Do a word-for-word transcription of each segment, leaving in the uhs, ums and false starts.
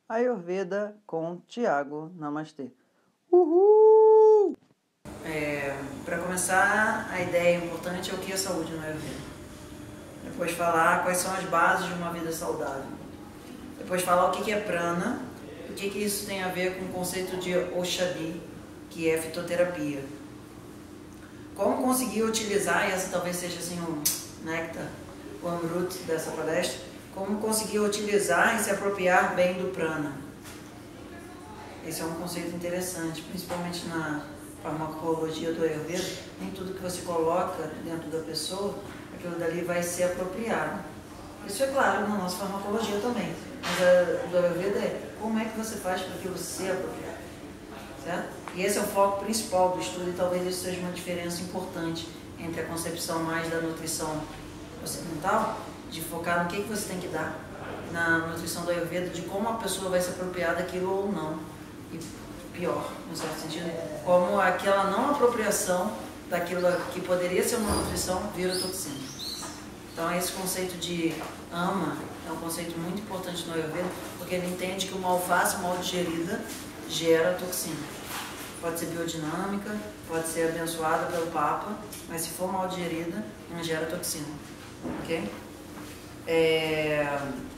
Ayurveda com Tiago. Namastê. Uhul! É, para começar, a ideia importante é o que é saúde no Ayurveda. Depois falar quais são as bases de uma vida saudável. Depois falar o que é prana, o que isso tem a ver com o conceito de Oshadi, que é fitoterapia. Como conseguir utilizar, e essa talvez seja assim um néctar, o amrut dessa palestra, como conseguir utilizar e se apropriar bem do prana. Esse é um conceito interessante, principalmente na farmacologia do Ayurveda. Nem tudo que você coloca dentro da pessoa, aquilo dali vai ser apropriado. Isso é claro na nossa farmacologia também, mas a do Ayurveda é como é que você faz para aquilo ser apropriado, certo? E esse é o foco principal do estudo, e talvez isso seja uma diferença importante entre a concepção mais da nutrição ocidental, de focar no que, que você tem que dar, na nutrição do Ayurveda, de como a pessoa vai se apropriar daquilo ou não. E pior, no certo sentido, como aquela não apropriação daquilo que poderia ser uma nutrição vira toxina. Então esse conceito de ama é um conceito muito importante no Ayurveda, porque ele entende que uma alface mal digerida gera toxina. Pode ser biodinâmica, pode ser abençoada pelo Papa, mas se for mal digerida, não gera toxina. Ok? É...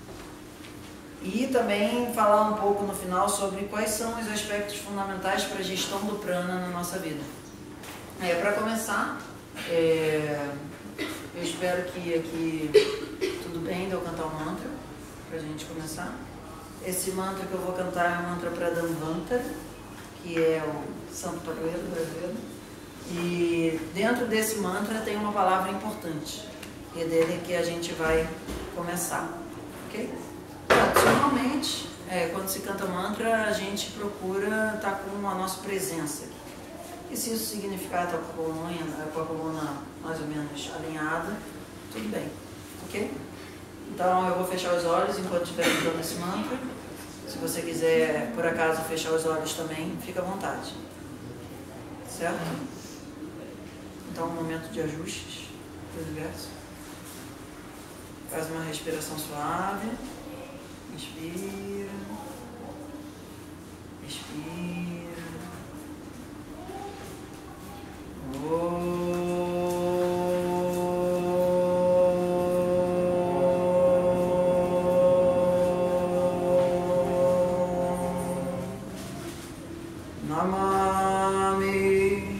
E também falar um pouco no final sobre quais são os aspectos fundamentais para a gestão do prana na nossa vida. É, para começar, é... eu espero que aqui tudo bem de eu cantar um mantra, para a gente começar. Esse mantra que eu vou cantar é um mantra para Dhanvantara, que é o santo padroeiro do Ayurveda. E dentro desse mantra tem uma palavra importante, e é dele que a gente vai começar, ok? Tradicionalmente, é, quando se canta mantra, a gente procura estar com a nossa presença aqui. E se isso significar estar com a coluna, com a coluna mais ou menos alinhada, tudo bem, ok? Então eu vou fechar os olhos enquanto estiver cantando esse mantra. Se você quiser, por acaso, fechar os olhos também, fica à vontade. Certo? Então, um momento de ajustes do universo. Faz uma respiração suave. Inspira. Expira. Oh. Namami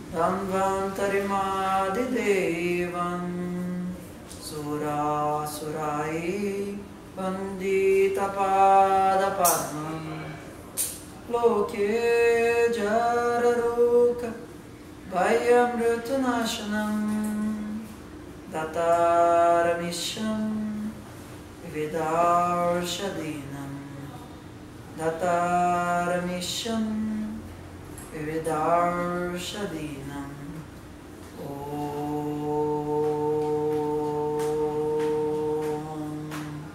Dhanvantarimadhidevam Sura Surai Vandita Padapadmam Loke Jararuka Vayamrutanashanam Dataramisham Vidarshadinam Dataramisham Vidarshadinam. Om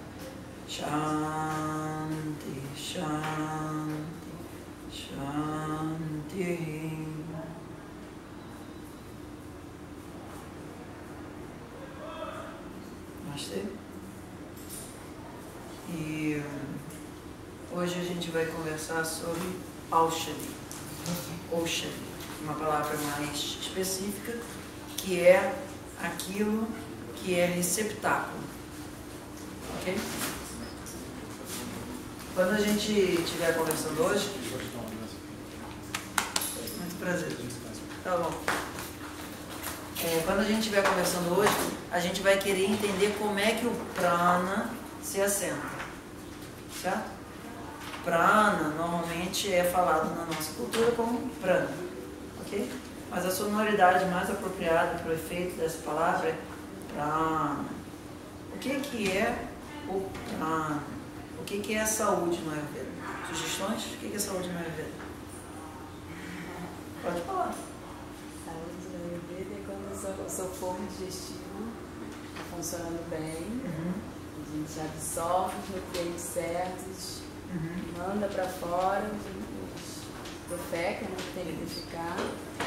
Shanti Shanti Shanti. Namastê. E hoje a gente vai conversar sobre Aushadi. Aushadi, uma palavra mais específica, que é aquilo que é receptáculo. Ok? Quando a gente estiver conversando hoje... Muito prazer. Tá bom. É, quando a gente estiver conversando hoje, a gente vai querer entender como é que o prana se assenta. Certo? Prana normalmente é falado na nossa cultura como prana, ok? Mas a sonoridade mais apropriada para o efeito dessa palavra é prana. O que que é o prana? O que que é a saúde no Ayurveda? Sugestões? O que que é saúde no Ayurveda? Pode falar. Saúde no Ayurveda é quando o seu, o seu forno digestivo está funcionando bem, uhum. A gente absorve os nutrientes certos. Uhum. Manda para fora os profecas, né, que tem que ficar.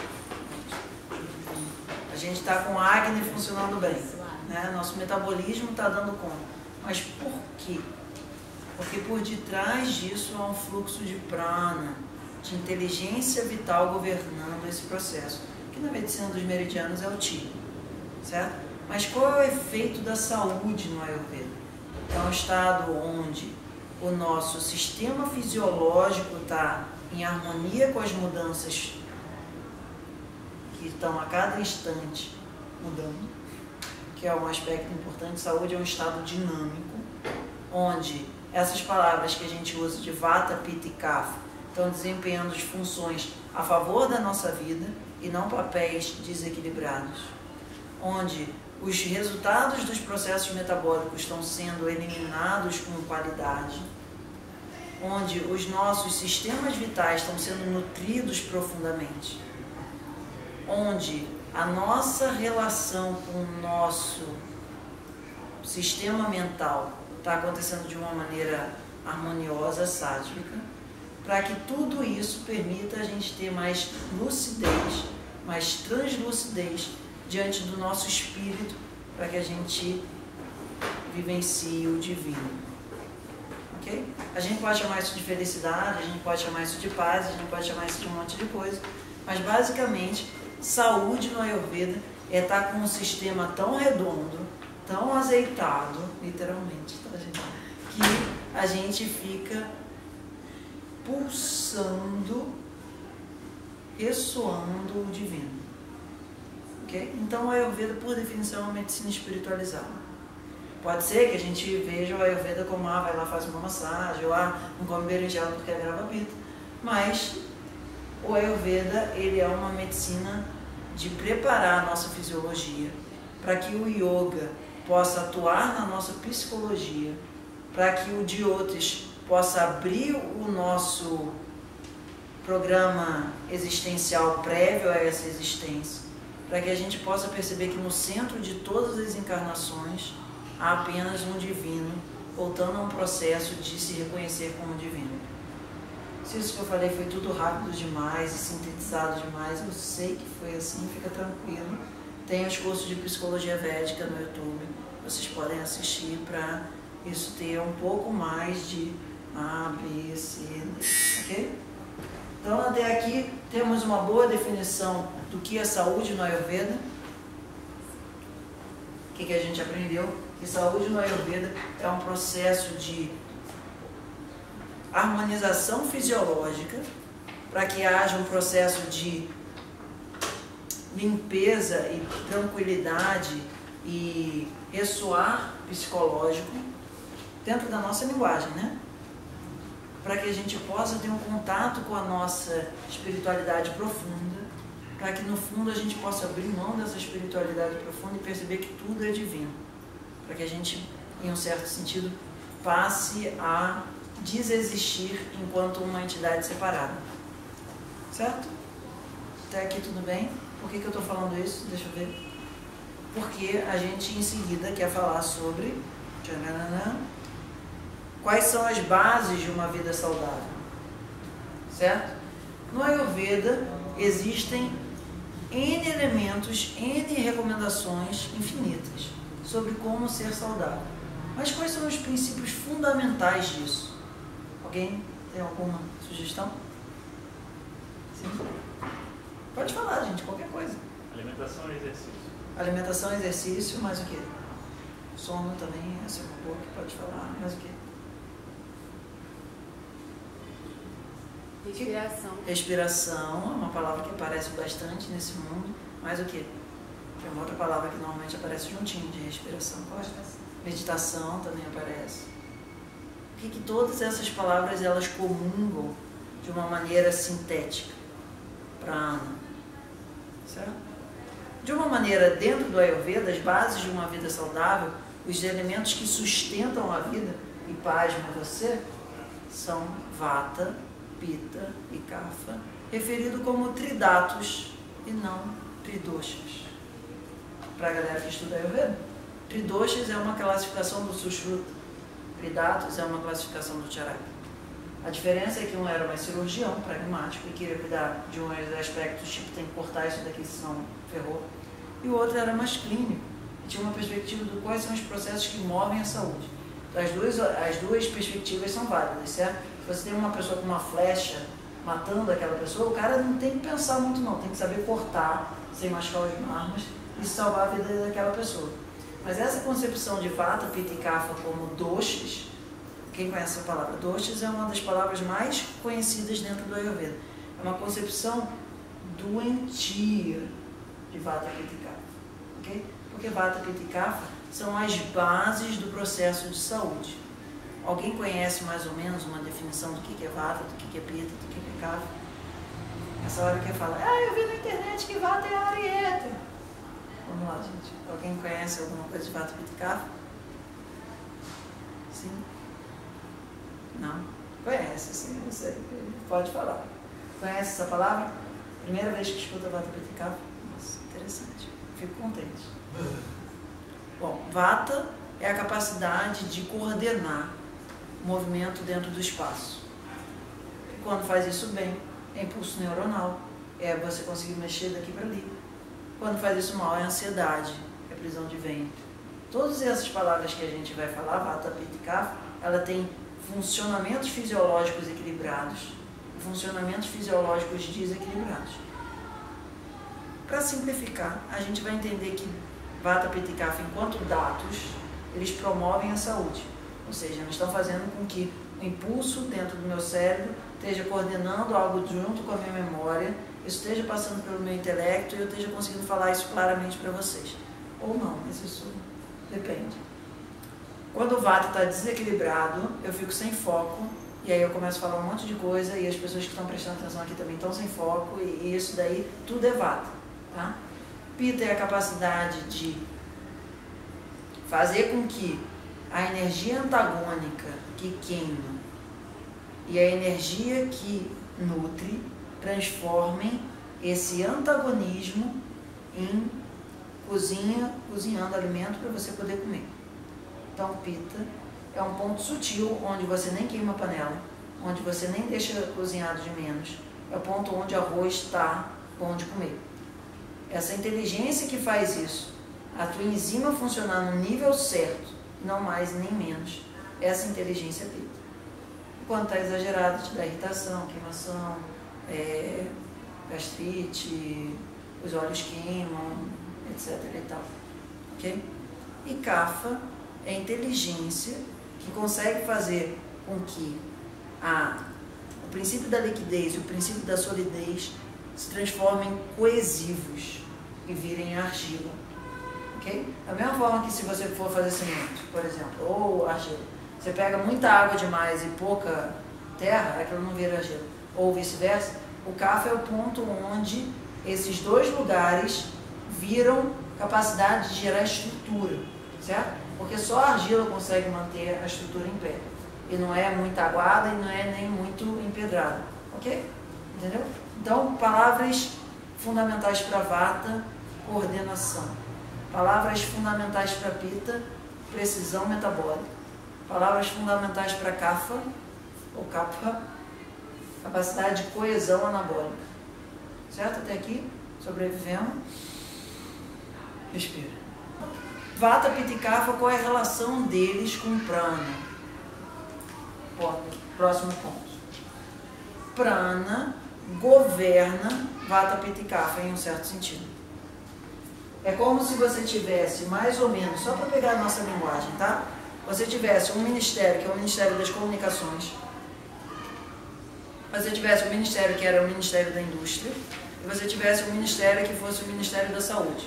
A gente está com a Agni funcionando bem, né? Nosso metabolismo está dando conta. Mas por quê? Porque por detrás disso há um fluxo de prana, de inteligência vital governando esse processo, que na medicina dos meridianos é o Ti, certo? Mas qual é o efeito da saúde no Ayurveda? É um estado onde o nosso sistema fisiológico está em harmonia com as mudanças que estão a cada instante mudando, que é um aspecto importante. Saúde é um estado dinâmico, onde essas palavras que a gente usa de Vata, Pitta e Kapha estão desempenhando as funções a favor da nossa vida e não papéis desequilibrados, onde os resultados dos processos metabólicos estão sendo eliminados com qualidade, onde os nossos sistemas vitais estão sendo nutridos profundamente, onde a nossa relação com o nosso sistema mental está acontecendo de uma maneira harmoniosa, sádica, para que tudo isso permita a gente ter mais lucidez, mais translucidez diante do nosso espírito, para que a gente vivencie o divino. Ok? A gente pode chamar isso de felicidade, a gente pode chamar isso de paz, a gente pode chamar isso de um monte de coisa, mas basicamente, saúde no Ayurveda é estar com um sistema tão redondo, tão azeitado, literalmente, tá, gente? Que a gente fica pulsando, ressoando o divino. Okay? Então o Ayurveda, por definição, é uma medicina espiritualizada. Pode ser que a gente veja o Ayurveda como, ah, vai lá, faz uma massagem, ou ah, não come berinjela porque é grava-pita. Mas o Ayurveda, ele é uma medicina de preparar a nossa fisiologia para que o yoga possa atuar na nossa psicologia, para que o Jyotish possa abrir o nosso programa existencial prévio a essa existência, para que a gente possa perceber que no centro de todas as encarnações há apenas um divino, voltando a um processo de se reconhecer como divino. Se isso que eu falei foi tudo rápido demais e sintetizado demais, eu sei que foi assim, fica tranquilo. Tem os cursos de psicologia védica no YouTube, vocês podem assistir para isso ter um pouco mais de A, B, C, D, ok? Então até aqui temos uma boa definição do que é saúde no Ayurveda. O que, que a gente aprendeu? Que saúde no Ayurveda é um processo de harmonização fisiológica, para que haja um processo de limpeza e tranquilidade e ressoar psicológico dentro da nossa linguagem, né? Para que a gente possa ter um contato com a nossa espiritualidade profunda, para que no fundo a gente possa abrir mão dessa espiritualidade profunda e perceber que tudo é divino, para que a gente, em um certo sentido, passe a desexistir enquanto uma entidade separada. Certo? Até aqui tudo bem? Por que, que eu estou falando isso? Deixa eu ver. Porque a gente em seguida quer falar sobre quais são as bases de uma vida saudável. Certo? No Ayurveda existem N elementos, N recomendações infinitas sobre como ser saudável. Mas quais são os princípios fundamentais disso? Alguém tem alguma sugestão? Sim? Pode falar, gente, qualquer coisa. Alimentação e exercício. Alimentação e exercício, mais o quê? Sono também, essa é uma boa que pode falar, mais o quê? Respiração. Respiração é uma palavra que aparece bastante nesse mundo, mais o quê? Tem uma outra palavra que normalmente aparece juntinho de respiração. Qual é? Meditação também aparece. O que, que todas essas palavras elas comungam de uma maneira sintética? Prana. Certo? De uma maneira, dentro do Ayurveda, as bases de uma vida saudável, os elementos que sustentam a vida, e pasma você, são Vata, Pitta e Kapha, referido como tridatos e não tridoshas. Para a galera que estuda Ayurveda, tridoshas é uma classificação do Sushruta, tridatos é uma classificação do Charaka. A diferença é que um era mais cirurgião, pragmático, e queria cuidar de uns aspectos, tipo, tem que cortar isso daqui, senão ferrou. E o outro era mais clínico, e tinha uma perspectiva de quais são os processos que movem a saúde. As duas, as duas perspectivas são válidas, certo? Se você tem uma pessoa com uma flecha matando aquela pessoa, o cara não tem que pensar muito não, tem que saber cortar sem machucar as armas e salvar a vida daquela pessoa. Mas essa concepção de Vata, Pitta e Kapha como doshas, quem conhece essa palavra? Doshas é uma das palavras mais conhecidas dentro do Ayurveda. É uma concepção doentia de Vata, Pitta e Kapha. Okay? Porque Vata, Pitta e Kapha são as bases do processo de saúde. Alguém conhece mais ou menos uma definição do que é Vata, do que é Pitta, do que é Kapha? Essa hora que fala, ah, eu vi na internet que Vata é Arieta. Vamos lá, gente. Alguém conhece alguma coisa de Vata, Pitta e Kapha? Sim? Não? Conhece, sim, eu sei. Pode falar. Conhece essa palavra? Primeira vez que escuta Vata, Pitta e Kapha? Nossa, interessante. Fico contente. Bom, Vata é a capacidade de coordenar o movimento dentro do espaço. E quando faz isso bem, é impulso neuronal, é você conseguir mexer daqui para ali. Quando faz isso mal, é ansiedade, é prisão de ventre. Todas essas palavras que a gente vai falar, Vata, Pitta e Kapha, ela tem funcionamentos fisiológicos equilibrados e funcionamentos fisiológicos desequilibrados. Para simplificar, a gente vai entender que Vata, Pitta e Kapha, enquanto dados, eles promovem a saúde. Ou seja, eles estão fazendo com que o impulso dentro do meu cérebro esteja coordenando algo junto com a minha memória, isso esteja passando pelo meu intelecto e eu esteja conseguindo falar isso claramente para vocês. Ou não, mas isso depende. Quando o Vata está desequilibrado, eu fico sem foco, e aí eu começo a falar um monte de coisa, e as pessoas que estão prestando atenção aqui também estão sem foco, e isso daí, tudo é Vata. Tá? Pitta é a capacidade de fazer com que a energia antagônica que queima e a energia que nutre transformem esse antagonismo em cozinha, cozinhando alimento para você poder comer. Então, Pitta é um ponto sutil onde você nem queima a panela, onde você nem deixa cozinhado de menos. É o ponto onde o arroz está bom de comer. Essa inteligência que faz isso, a tua enzima funcionar no nível certo, não mais nem menos, essa inteligência é Pitta. Quando está exagerado, te dá irritação, queimação, é, gastrite, os olhos queimam, etc e tal. Ok? E Kapha é a inteligência que consegue fazer com que a, o princípio da liquidez e o princípio da solidez se transformem coesivos e virem argila. Okay? Da mesma forma que se você for fazer cimento, por exemplo, ou argila, você pega muita água demais e pouca terra, aquilo não vira argila. Ou vice-versa, o Kapha é o ponto onde esses dois lugares viram capacidade de gerar estrutura, certo? Porque só a argila consegue manter a estrutura em pé. E não é muito aguada e não é nem muito empedrada. Ok? Entendeu? Então, palavras fundamentais para Vata, coordenação. Palavras fundamentais para Pitta, precisão metabólica. Palavras fundamentais para Kapha, ou Kapha, capacidade de coesão anabólica. Certo? Até aqui? Sobrevivemos. Respira. Vata, Pitta e Kapha, qual é a relação deles com prana? Próximo ponto. Prana governa Vata, Pitta e Kapha em um certo sentido. É como se você tivesse mais ou menos, só para pegar a nossa linguagem, tá? Você tivesse um ministério, que é o Ministério das Comunicações. Você tivesse um ministério que era o Ministério da Indústria. E você tivesse um ministério que fosse o Ministério da Saúde.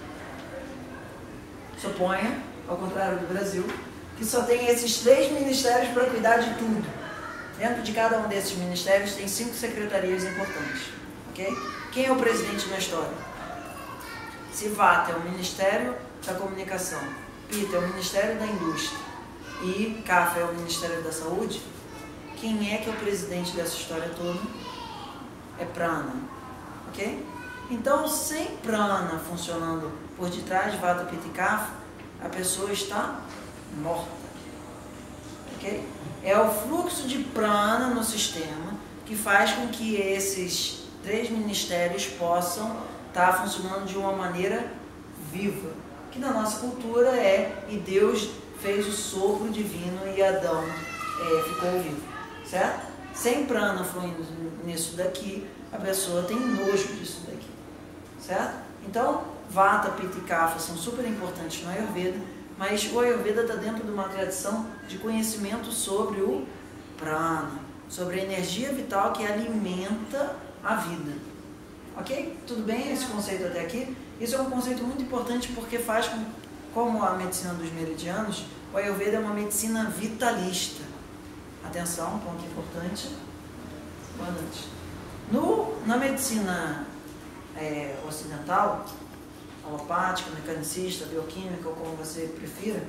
Suponha, ao contrário do Brasil, que só tem esses três ministérios para cuidar de tudo. Dentro de cada um desses ministérios tem cinco secretarias importantes. Okay? Quem é o presidente na história? Se Vata é o Ministério da Comunicação, Pitta é o Ministério da Indústria e Kapha é o Ministério da Saúde, quem é que é o presidente dessa história toda? É Prana. Ok? Então, sem Prana funcionando por detrás de Vata, Pitta e Kapha, a pessoa está morta. Ok? É o fluxo de Prana no sistema que faz com que esses três ministérios possam estar funcionando de uma maneira viva. Que na nossa cultura é, e Deus fez o sopro divino e Adão é, ficou vivo, certo? Sem prana fluindo nisso daqui, a pessoa tem nojo disso daqui, certo? Então, Vata, Pitta e Kapha são super importantes no Ayurveda, mas o Ayurveda está dentro de uma tradição de conhecimento sobre o prana, sobre a energia vital que alimenta a vida. Ok? Tudo bem esse conceito até aqui? Isso é um conceito muito importante porque faz com, como a medicina dos meridianos, o Ayurveda é uma medicina vitalista. Atenção, ponto importante. Boa noite. No, na medicina é, ocidental, alopática, mecanicista, bioquímica, ou como você prefira,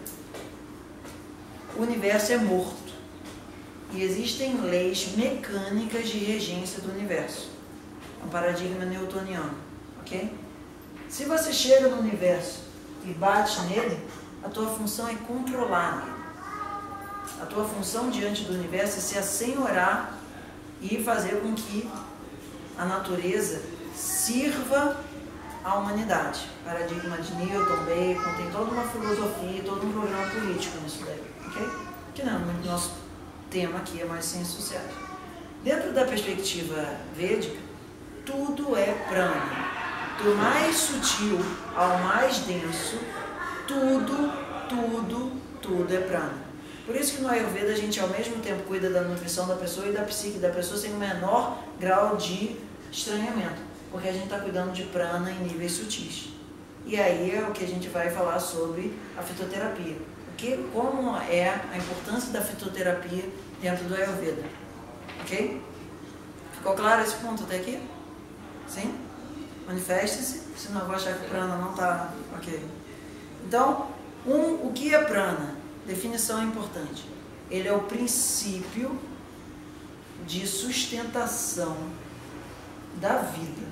o universo é morto. E existem leis mecânicas de regência do universo. É um paradigma newtoniano, ok? Se você chega no universo e bate nele, a tua função é controlar ele. A tua função diante do universo é se assenhorar e fazer com que a natureza sirva à humanidade. Paradigma de Newton, Bacon, tem toda uma filosofia, todo um programa político nisso daí, ok? Que não é muito nosso tema aqui, é mais ciências sociais. Dentro da perspectiva védica, tudo é prana. Do mais sutil ao mais denso, tudo, tudo, tudo é prana. Por isso que no Ayurveda a gente ao mesmo tempo cuida da nutrição da pessoa e da psique da pessoa sem o menor grau de estranhamento, porque a gente está cuidando de prana em níveis sutis. E aí é o que a gente vai falar sobre a fitoterapia. O que, como é a importância da fitoterapia dentro do Ayurveda. Ok? Ficou claro esse ponto até aqui? Sim? Manifeste-se, senão eu vou achar que prana não está ok. Então, um, o que é prana? Definição importante. Ele é o princípio de sustentação da vida.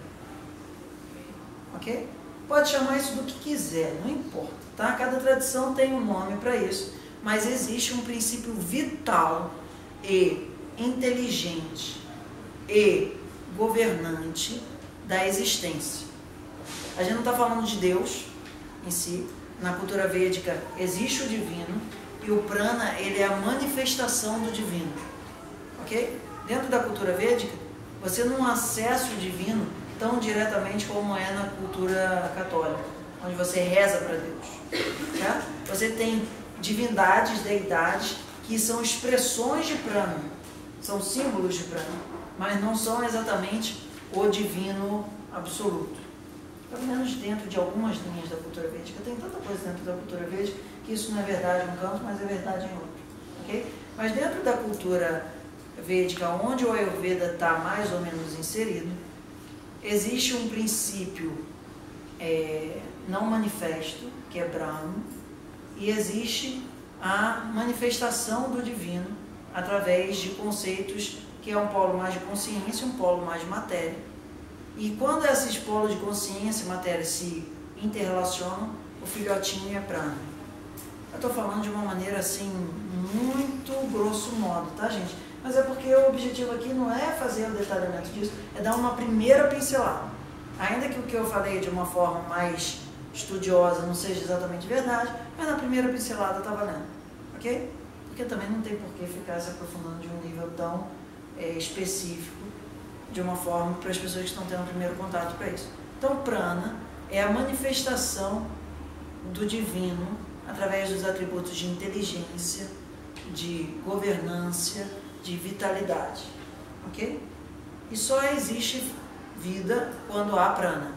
Ok? Pode chamar isso do que quiser, não importa. Tá? Cada tradição tem um nome para isso, mas existe um princípio vital e inteligente e governante da existência. A gente não está falando de Deus em si. Na cultura védica existe o divino e o prana, ele é a manifestação do divino. Ok? Dentro da cultura védica, você não acessa o divino tão diretamente como é na cultura católica, onde você reza para Deus. Certo? Você tem divindades, deidades, que são expressões de prana, são símbolos de prana, mas não são exatamente o divino absoluto. Pelo menos dentro de algumas linhas da cultura védica. Tem tanta coisa dentro da cultura védica que isso não é verdade em um canto, mas é verdade em outro. Okay? Mas dentro da cultura védica, onde o Ayurveda está mais ou menos inserido, existe um princípio é, não manifesto, que é Brahma, e existe a manifestação do divino através de conceitos que é um polo mais de consciência e um polo mais de matéria. E quando esses polos de consciência e matéria se interrelacionam, o filhotinho é prana. Eu estou falando de uma maneira assim, muito grosso modo, tá, gente? Mas é porque o objetivo aqui não é fazer o detalhamento disso, é dar uma primeira pincelada. Ainda que o que eu falei de uma forma mais estudiosa não seja exatamente verdade, mas na primeira pincelada está valendo, ok? Porque também não tem por que ficar se aprofundando de um nível tão é, específico, de uma forma para as pessoas que estão tendo o primeiro contato para isso. Então, prana é a manifestação do divino através dos atributos de inteligência, de governância, de vitalidade, ok? E só existe vida quando há prana,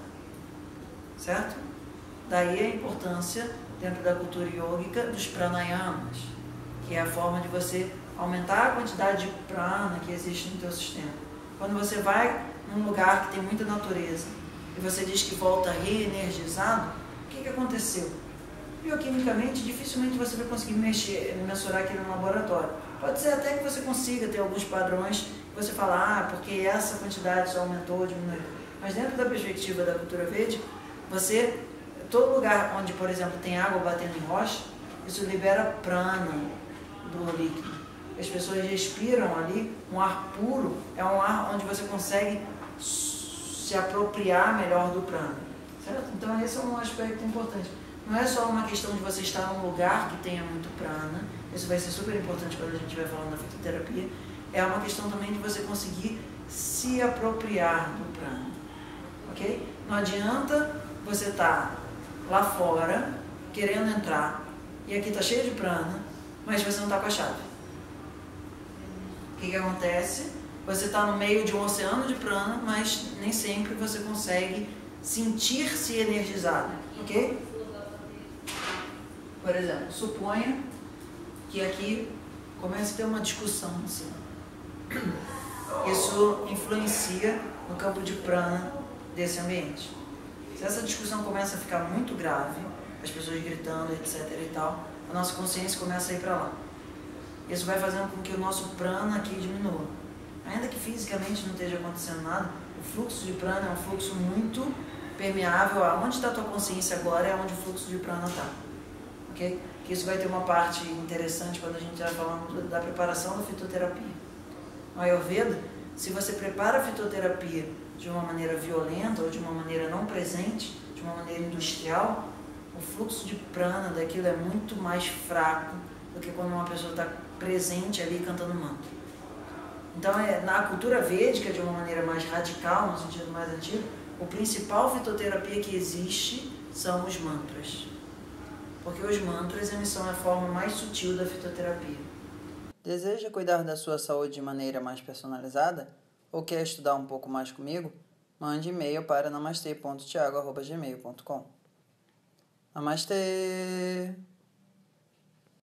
certo? Daí a importância, dentro da cultura yógica, dos pranayamas, que é a forma de você aumentar a quantidade de prana que existe no teu sistema. Quando você vai num lugar que tem muita natureza e você diz que volta reenergizado, o que, que aconteceu? Bioquimicamente, dificilmente você vai conseguir mexer, mensurar aquilo no laboratório. Pode ser até que você consiga ter alguns padrões que você fala, ah, porque essa quantidade só aumentou, diminuiu. Mas dentro da perspectiva da cultura védica, você, todo lugar onde, por exemplo, tem água batendo em rocha, isso libera prana do líquido. As pessoas respiram ali, um ar puro é um ar onde você consegue se apropriar melhor do prana, certo? Então esse é um aspecto importante. Não é só uma questão de você estar num lugar que tenha muito prana, isso vai ser super importante quando a gente estiver falando da fitoterapia, é uma questão também de você conseguir se apropriar do prana, ok? Não adianta você estar lá fora, querendo entrar, e aqui está cheio de prana, mas você não está com a chave. O que que acontece? Você está no meio de um oceano de prana, mas nem sempre você consegue sentir-se energizado, ok? Por exemplo, suponha que aqui comece a ter uma discussão assim. Isso influencia no campo de prana desse ambiente. Se essa discussão começa a ficar muito grave, as pessoas gritando, etc e tal, a nossa consciência começa a ir para lá. Isso vai fazendo com que o nosso prana aqui diminua. Ainda que fisicamente não esteja acontecendo nada, o fluxo de prana é um fluxo muito permeável. Aonde está a tua consciência agora é onde o fluxo de prana está. Okay? Que isso vai ter uma parte interessante quando a gente vai falando da preparação da fitoterapia. No Ayurveda, se você prepara a fitoterapia de uma maneira violenta ou de uma maneira não presente, de uma maneira industrial, o fluxo de prana daquilo é muito mais fraco do que quando uma pessoa está presente ali cantando mantra. Então, é, na cultura védica, de uma maneira mais radical, no sentido mais antigo, o principal fitoterapia que existe são os mantras. Porque os mantras eles são a forma mais sutil da fitoterapia. Deseja cuidar da sua saúde de maneira mais personalizada? Ou quer estudar um pouco mais comigo? Mande e-mail para namastê ponto tiago arroba gmail ponto com. Namastê!